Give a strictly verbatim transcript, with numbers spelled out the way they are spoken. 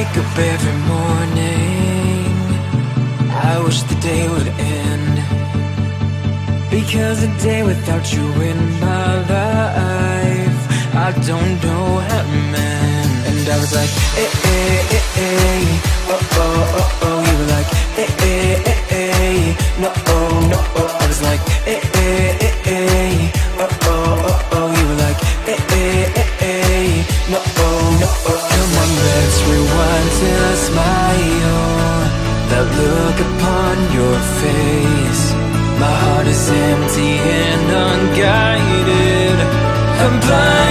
wake up every morning, I wish the day would end, because a day without you in my life, I don't know how to mend. And I was like, eh, eh, eh, eh, oh, oh, oh, oh. You were like, eh, eh, eh, eh, no, oh, no, oh. I was like, eh, eh, eh, eh, oh, oh, oh, oh. You were like, eh, eh, eh, eh, no, oh, no, oh. Come on, let's rewind till I smile, that look upon your face. My heart is empty and unguided, I'm blind.